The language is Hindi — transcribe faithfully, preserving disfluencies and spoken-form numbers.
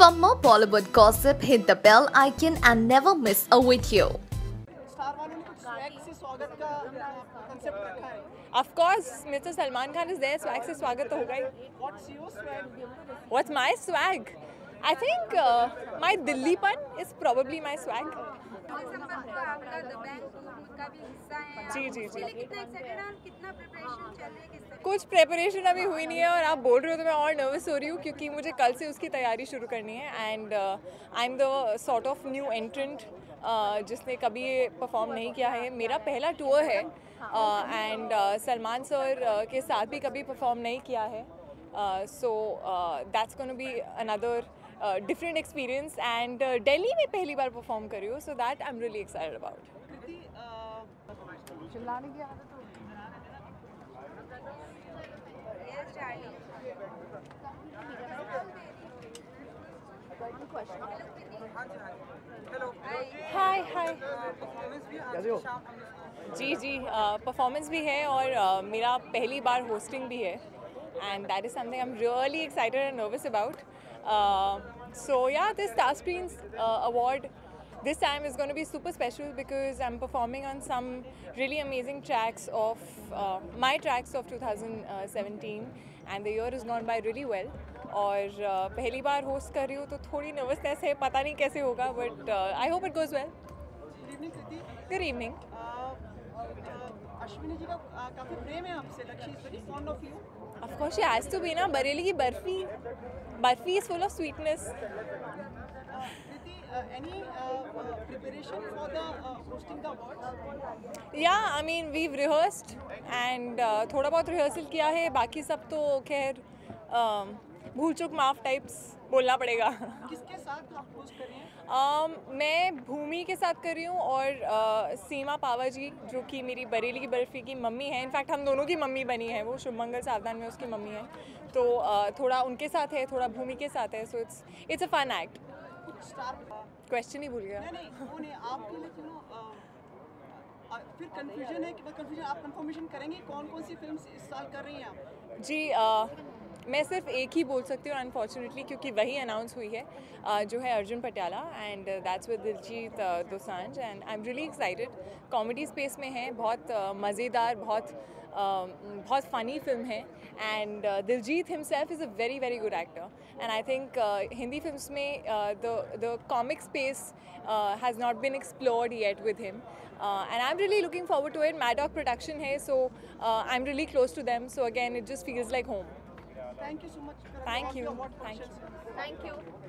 For more Bollywood gossip, hit the bell icon and never miss a video. Star वालों ने कुछ स्वैग से स्वागत का कांसेप्ट रखा है. Of course, Mister Salman Khan is there. Swag से स्वागत तो होगा ही. What's your swag? What's my swag? I think uh, my Dillipan is probably my swag. जी जी जी. कुछ प्रेपरेशन अभी हुई नहीं है और आप बोल रहे हो तो मैं और नर्वस हो रही हूँ क्योंकि मुझे कल से उसकी तैयारी शुरू करनी है and I am the sort of new entrant जिसने कभी ये परफॉर्म नहीं किया है. मेरा पहला टूर है एंड सलमान सर के साथ भी कभी परफॉर्म नहीं किया है. So that's gonna be another different experience and Delhi में पहली बार परफॉर्म कर रही हूँ so that I am really excited about. चिल्लाने की आदत हो. हाय हाय. जी जी परफॉर्मेंस भी है और uh, मेरा पहली बार होस्टिंग भी है and that is something I am really excited and nervous about. So yeah this star screens award this time is going to be super special because I'm performing on some really amazing tracks of uh, my tracks of twenty seventeen and the year has gone by really well. और uh, पहली बार होस्ट कर रही हूँ तो थोड़ी नर्वसनेस है, पता नहीं कैसे होगा but I hope it goes well. Good evening. Ashwini ji का काफी प्रेम है आपसे. Lakshya is very fond of you. Of course she has to be ना. बरेली की Barfi barfi is full of sweetness. Uh, any uh, uh, preparation for the uh, hosting the awards? Yeah, I mean we've rehearsed and uh, थोड़ा बहुत रिहर्सल किया है. बाकी सब तो खैर um, भूल चूक माफ टाइप्स बोलना पड़ेगा. किसके साथ आप होस्ट कर रही हैं? um, मैं भूमि के साथ कर रही हूँ और uh, सीमा पावा जी जो कि मेरी बरेली की बर्फी की मम्मी है. इनफैक्ट हम दोनों की मम्मी बनी है. वो शुभमंगल सावधान में उसकी मम्मी है तो uh, थोड़ा उनके साथ है, थोड़ा भूमि के साथ है. So it's it's a fun act. Question ही भूल गया. नहीं नहीं वो नहीं आपके लिए क्यों फिर कंफ्यूजन है कि कंफ्यूजन आप कंफर्मेशन करेंगे कौन कौन सी फिल्म्स इस साल कर रही हैं आप? जी आ, मैं सिर्फ एक ही बोल सकती हूँ अनफॉर्चुनेटली क्योंकि वही अनाउंस हुई है आ, जो है Arjun Patiala and that's with Diljit Dosanjh and I am really excited. Comedy space में है, बहुत मज़ेदार, बहुत Uh, बहुत फ़नी फिल्म है and Diljit himself is a very very good actor and I think Hindi films में the the comic space has not been explored yet with him and I am really looking forward to it. Maddock Production है so I am really close to them so again it just feels like home. Thank you so much. Thank you. Thank you. Thank you.